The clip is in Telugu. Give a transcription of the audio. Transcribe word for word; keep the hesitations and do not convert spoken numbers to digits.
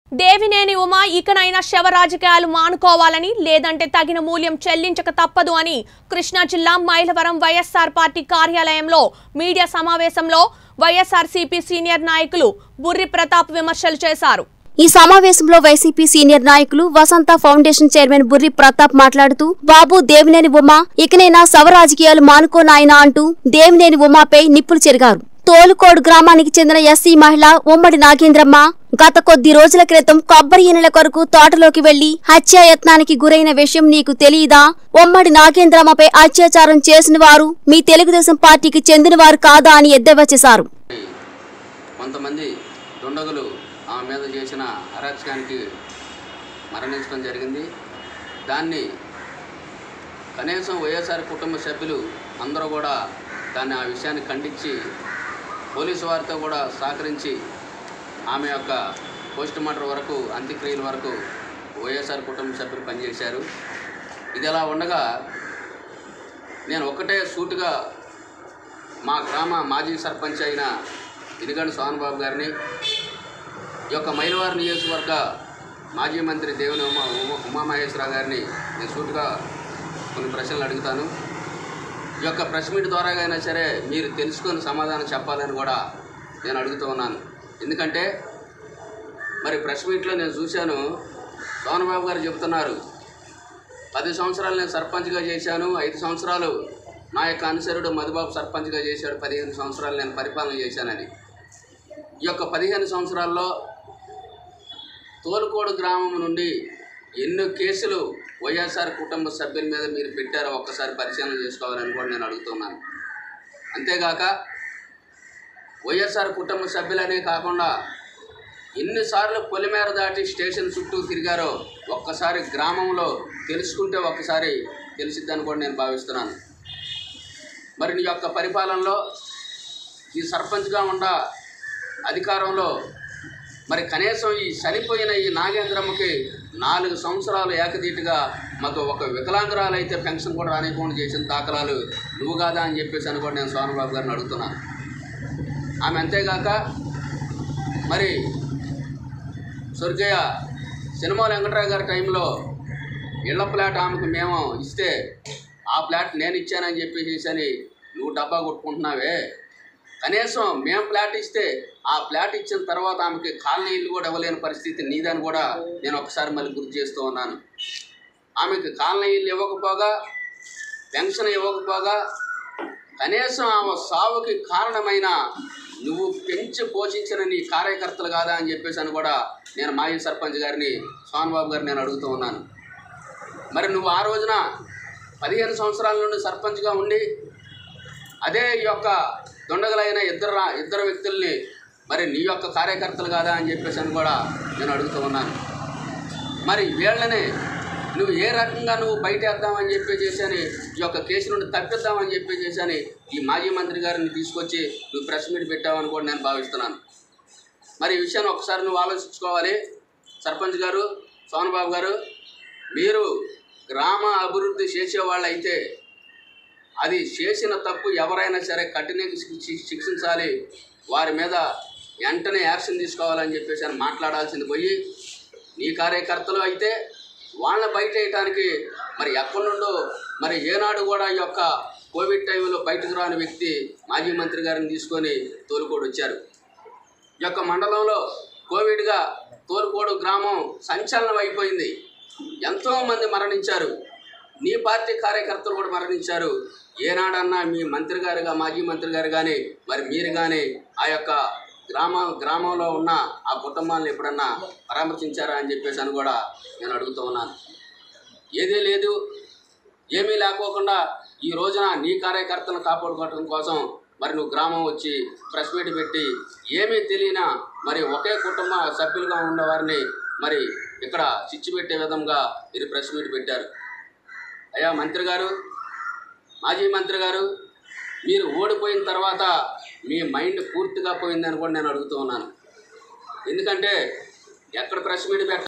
దేవినేని ఉమా ఇకనైనా శవ రాజకీయాలు మానుకోవాలని లేదంటే తగిన మూల్యం చెల్లించక తప్పదు అని కృష్ణా జిల్లా మైలవరం వైఎస్ఆర్ పార్టీ కార్యాలయంలో మీడియా సమావేశంలో వైఎస్ఆర్సీపీ సీనియర్ నాయకులు బుర్రి ప్రతాప్ విమర్శలు చేశారు। ఈ సమావేశంలో వైసీపీ సీనియర్ నాయకులు వసంత ఫౌండేషన్ చైర్మన్ బుర్రి ప్రతాప్ మాట్లాడుతూ బాబు దేవినేని ఉమా ఇకనైనా శవ రాజకీయాలు మానుకోనాయనా అంటూ దేవినేని ఉమాపై నిప్పులు చెరిగారు। తోలుకోడు గ్రామానికి చెందిన ఎస్సీ మహిళ ఉమ్మడి నాగేంద్రమ్మ గత కొద్ది రోజుల క్రితం కొబ్బరి ఈనెల కొరకు తోటలోకి వెళ్లి హత్యాయత్నానికి గురైన విషయం నీకు తెలియదా? ఉమ్మడి నాగేంద్రమ్మపై అత్యాచారం చేసిన వారు మీ తెలుగుదేశం పార్టీకి చెందిన వారు కాదా అని ఎద్దేవా చేశారు। కొంతమంది దుండగులు ఆమె మీద చేసిన అరాచకానికి మరణించడం జరిగింది। దాన్ని కనీసం వైఎస్ఆర్ కుటుంబ సభ్యులు అందరూ కూడా దాన్ని ఆ విషయాన్ని ఖండించి పోలీసు వారితో కూడా సహకరించి ఆమె యొక్క పోస్ట్ మార్టం వరకు అంత్యక్రియల వరకు వైఎస్ఆర్ కుటుంబ సభ్యులు పనిచేశారు। ఇది ఎలా ఉండగా నేను ఒకటే సూటుగా మా గ్రామ మాజీ సర్పంచ్ అయిన ఇదిగండి సోనబాబు గారిని, ఈ యొక్క మైలవరం నియోజకవర్గ మాజీ మంత్రి దేవినేని ఉమా ఉమామహేశ్వరరావు గారిని నేను సూటుగా కొన్ని ప్రశ్నలు అడుగుతాను। ఈ యొక్క ప్రెస్ మీట్ ద్వారా అయినా సరే మీరు తెలుసుకొని సమాధానం చెప్పాలని కూడా నేను అడుగుతూ ఉన్నాను। ఎందుకంటే మరి ప్రెస్ మీట్లో నేను చూశాను, సోనబాబు గారు చెప్తున్నారు పది సంవత్సరాలు నేను సర్పంచ్గా చేశాను, ఐదు సంవత్సరాలు నా యొక్క అనుసరుడు మధుబాబు సర్పంచ్గా చేశాడు, పదిహేను సంవత్సరాలు నేను పరిపాలన చేశానని। ఈ యొక్క పదిహేను సంవత్సరాల్లో తోలుకోడు గ్రామం నుండి ఎన్నో కేసులు వైఎస్ఆర్ కుటుంబ సభ్యుల మీద మీరు పెట్టారో ఒక్కసారి పరిశీలన చేసుకోవాలని కూడా నేను అడుగుతున్నాను। అంతేగాక వైఎస్ఆర్ కుటుంబ సభ్యులనే కాకుండా ఎన్నిసార్లు పొలిమేర దాటి స్టేషన్ చుట్టూ తిరిగారో ఒక్కసారి గ్రామంలో తెలుసుకుంటే ఒక్కసారి తెలిసిద్దని కూడా నేను భావిస్తున్నాను। మరి నీ యొక్క పరిపాలనలో ఈ సర్పంచ్గా ఉండ అధికారంలో మరి కనీసం ఈ చనిపోయిన ఈ నాగేంద్రమ్మకి నాలుగు సంవత్సరాలు ఏకదీటుగా మాకు ఒక వికలాంగురాలు అయితే పెన్షన్ కూడా రానివ్వకుండా చేసిన దాఖలాలు నువ్వు కాదా అని చెప్పేసి అని కూడా నేను సోనబాబు గారిని అడుగుతున్నాను। ఆమె అంతేగాక మరి స్వర్గీయ సినిమాల వెంకటరావు గారి టైంలో ఇళ్ల ప్లాట్ ఆమెకు మేము ఇస్తే ఆ ప్లాట్ నేను ఇచ్చానని చెప్పేసి అని నువ్వు డబ్బా కొట్టుకుంటున్నావే, కనీసం మేము ప్లాట్ ఇస్తే ఆ ప్లాట్ ఇచ్చిన తర్వాత ఆమెకి కాలనీ ఇల్లు కూడా ఇవ్వలేని పరిస్థితి నీదని కూడా నేను ఒకసారి మళ్ళీ గుర్తు చేస్తూ ఉన్నాను। ఆమెకి కాలనీ ఇల్లు ఇవ్వకపోగా పెన్షన్ ఇవ్వకపోగా కనీసం ఆమె సావుకి కారణమైన నువ్వు పెంచి పోషించిన నీ కార్యకర్తలు కాదా అని చెప్పేసి అని కూడా నేను మాజీ సర్పంచ్ గారిని సోనబాబు గారిని నేను అడుగుతూ ఉన్నాను। మరి నువ్వు ఆ రోజున పదిహేను సంవత్సరాల నుండి సర్పంచ్గా ఉండి అదే ఈ యొక్క దొండగలైన ఇద్దరు ఇద్దరు వ్యక్తుల్ని మరి నీ యొక్క కార్యకర్తలు కాదా అని చెప్పేసి అని కూడా నేను అడుగుతూ ఉన్నాను। మరి వీళ్ళని నువ్వు ఏ రకంగా నువ్వు బయటేద్దామని చెప్పేసి అని ఈ యొక్క కేసు నుండి తప్పిద్దామని చెప్పేసి అని ఈ మాజీ మంత్రి గారిని తీసుకొచ్చి నువ్వు ప్రెస్ మీట్ పెట్టావని కూడా నేను భావిస్తున్నాను। మరి ఈ విషయాన్ని ఒకసారి నువ్వు ఆలోచించుకోవాలి సర్పంచ్ గారు, సోనబాబు గారు, మీరు గ్రామ అభివృద్ధి చేసేవాళ్ళు అయితే అది చేసిన తప్పు ఎవరైనా సరే కఠినంగా శిక్షించాలి, వారి మీద వెంటనే యాక్షన్ తీసుకోవాలని చెప్పేసి అని మాట్లాడాల్సింది పోయి నీ కార్యకర్తలు అయితే వాళ్ళని బయట వేయటానికి మరి ఎక్కడి నుండో మరి ఏనాడు కూడా ఈ యొక్క కోవిడ్ టైంలో బయటకు రాని వ్యక్తి మాజీ మంత్రి గారిని తీసుకొని తోలుకోడు వచ్చారు। ఈ యొక్క మండలంలో కోవిడ్గా తోలుకోడు గ్రామం సంచలనం అయిపోయింది, ఎంతోమంది మరణించారు, నీ పార్టీ కార్యకర్తలు కూడా మరణించారు। ఏనాడన్నా మీ మంత్రి గారుగా మాజీ మంత్రి గారు కానీ మరి మీరు కానీ ఆ యొక్క గ్రామ గ్రామంలో ఉన్న ఆ కుటుంబాలను ఎప్పుడన్నా పరామర్శించారా అని చెప్పేసి అని కూడా నేను అడుగుతూ ఉన్నాను। ఏదీ లేదు, ఏమీ లేకోకుండా ఈ రోజున నీ కార్యకర్తలను కాపాడుకోవడం కోసం మరి నువ్వు గ్రామం వచ్చి ప్రెస్ మీట్ పెట్టి ఏమీ తెలియనా మరి ఒకే కుటుంబ సభ్యులుగా ఉన్నవారిని మరి ఇక్కడ చిచ్చు పెట్టే విధంగా మీరు ప్రెస్ మీట్ పెట్టారు। అయ్యా మంత్రి గారు, మాజీ మంత్రి గారు, మీరు ఓడిపోయిన తర్వాత మీ మైండ్ పూర్తిగా పోయిందని కూడా నేను అడుగుతూ ఉన్నాను। ఎందుకంటే ఎక్కడ ప్రెస్ మీట్ పెట్ట